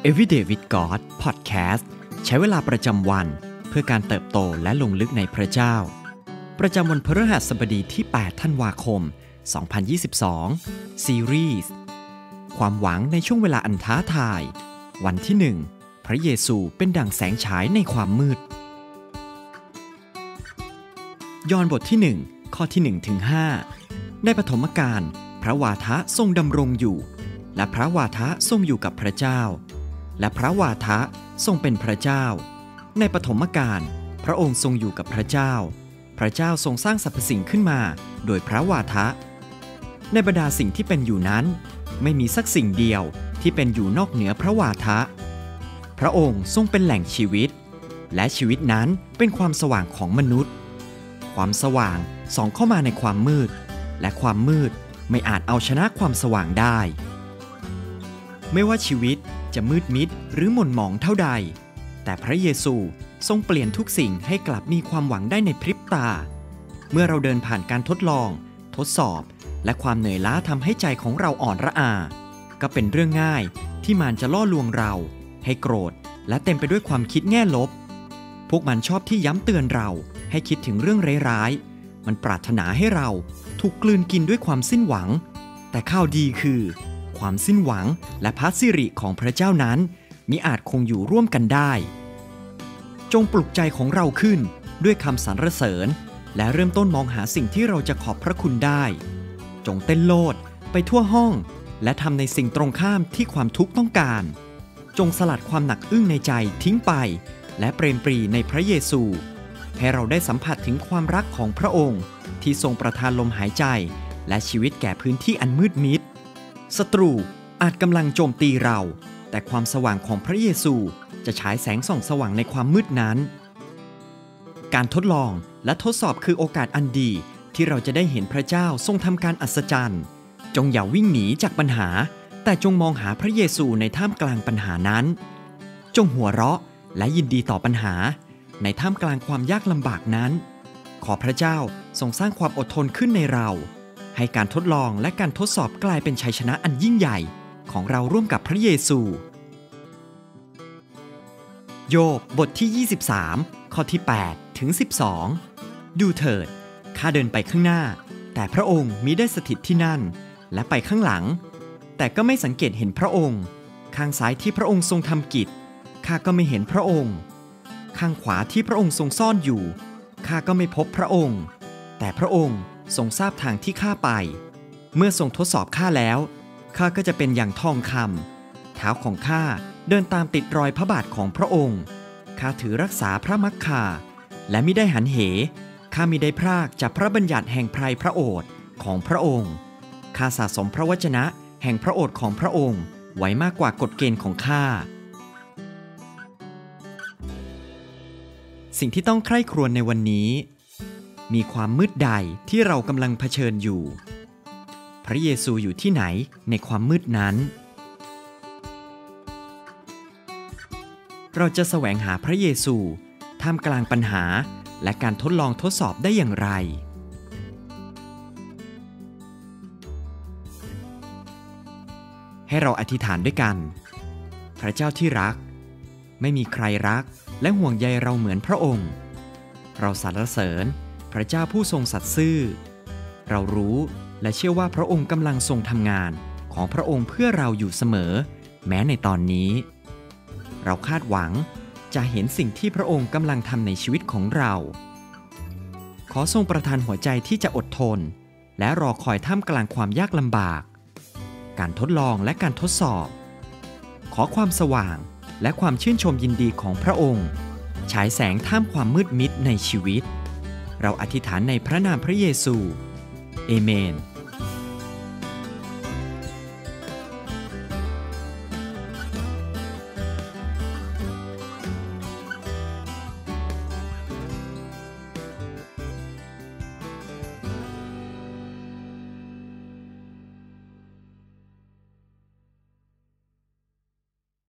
Everyday with God Podcast ใช้เวลาประจำวันเพื่อการเติบโตและลงลึกในพระเจ้าประจำวันพฤหัสบดีที่ 8 ธันวาคม 2022 ซีรีส์ความหวังในช่วงเวลาอันท้าทายวันที่ 1 พระเยซูเป็นดั่งแสงฉายในความมืดยอห์นบทที่ 1 ข้อที่ 1 ถึง 5 ในปฐมกาลพระวาทะทรงดำรงอยู่และพระวาทะทรงอยู่กับพระเจ้าและพระวาทะทรงเป็นพระเจ้าในปฐมกาลพระองค์ทรงอยู่กับพระเจ้าพระเจ้าทรงสร้างสรรพสิ่งขึ้นมาโดยพระวาทะในบรรดาสิ่งที่เป็นอยู่นั้นไม่มีสักสิ่งเดียวที่เป็นอยู่นอกเหนือพระวาทะพระองค์ทรงเป็นแหล่งชีวิตและชีวิตนั้นเป็นความสว่างของมนุษย์ความสว่างส่องเข้ามาในความมืดและความมืดไม่อาจเอาชนะความสว่างได้ไม่ว่าชีวิตจะมืดมิดหรือหม่นหมองเท่าใดแต่พระเยซูทรงเปลี่ยนทุกสิ่งให้กลับมีความหวังได้ในพริบตาเมื่อเราเดินผ่านการทดลองทดสอบและความเหนื่อยล้าทำให้ใจของเราอ่อนระอาก็เป็นเรื่องง่ายที่มารจะล่อลวงเราให้โกรธและเต็มไปด้วยความคิดแง่ลบพวกมันชอบที่ย้ำเตือนเราให้คิดถึงเรื่องร้ายๆมันปรารถนาให้เราถูกกลืนกินด้วยความสิ้นหวังแต่ข่าวดีคือความสิ้นหวังและพระสิริของพระเจ้านั้นมิอาจคงอยู่ร่วมกันได้จงปลุกใจของเราขึ้นด้วยคำสรรเสริญและเริ่มต้นมองหาสิ่งที่เราจะขอบพระคุณได้จงเต้นโลดไปทั่วห้องและทำในสิ่งตรงข้ามที่ความทุกข์ต้องการจงสลัดความหนักอึ้งในใจทิ้งไปและเปรมปรีในพระเยซูให้เราได้สัมผัสถึงความรักของพระองค์ที่ทรงประทานลมหายใจและชีวิตแก่พื้นที่อันมืดมิดศัตรูอาจกำลังโจมตีเราแต่ความสว่างของพระเยซูจะฉายแสงส่องสว่างในความมืดนั้นการทดลองและทดสอบคือโอกาสอันดีที่เราจะได้เห็นพระเจ้าทรงทำการอัศจรรย์จงอย่าวิ่งหนีจากปัญหาแต่จงมองหาพระเยซูในท่ามกลางปัญหานั้นจงหัวเราะและยินดีต่อปัญหาในท่ามกลางความยากลำบากนั้นขอพระเจ้าทรงสร้างความอดทนขึ้นในเราให้การทดลองและการทดสอบกลายเป็นชัยชนะอันยิ่งใหญ่ของเราร่วมกับพระเยซูโยบบทที่23ข้อที่8ถึง12ดูเถิดข้าเดินไปข้างหน้าแต่พระองค์มิได้สถิตที่นั่นและไปข้างหลังแต่ก็ไม่สังเกตเห็นพระองค์ข้างซ้ายที่พระองค์ทรงทำกิจข้าก็ไม่เห็นพระองค์ข้างขวาที่พระองค์ทรงซ่อนอยู่ข้าก็ไม่พบพระองค์แต่พระองค์ทรงทราบทางที่ข้าไปเมื่อทรงทดสอบข้าแล้วข้าก็จะเป็นอย่างทองคำเท้าของข้าเดินตามติดรอยพระบาทของพระองค์ข้าถือรักษาพระมักคาและมิได้หันเหข้ามิได้พรากจากพระบัญญัติแห่งไพรพระโอษฐ์ของพระองค์ข้าสะสมพระวจนะแห่งพระโอษฐ์ของพระองค์ไว้มากกว่ากฎเกณฑ์ของข้าสิ่งที่ต้องใคร่ครวญในวันนี้มีความมืดใดที่เรากำลังเผชิญอยู่พระเยซูอยู่ที่ไหนในความมืดนั้นเราจะแสวงหาพระเยซูท่ามกลางปัญหาและการทดลองทดสอบได้อย่างไรให้เราอธิษฐานด้วยกันพระเจ้าที่รักไม่มีใครรักและห่วงใยเราเหมือนพระองค์เราสรรเสริญพระเจ้าผู้ทรงสัตย์ซื่อเรารู้และเชื่อว่าพระองค์กำลังทรงทำงานของพระองค์เพื่อเราอยู่เสมอแม้ในตอนนี้เราคาดหวังจะเห็นสิ่งที่พระองค์กำลังทำในชีวิตของเราขอทรงประทานหัวใจที่จะอดทนและรอคอยท่ามกลางความยากลำบากการทดลองและการทดสอบขอความสว่างและความชื่นชมยินดีของพระองค์ฉายแสงท่ามความมืดมิดในชีวิตเราอธิษฐานในพระนามพระเยซูเอเมน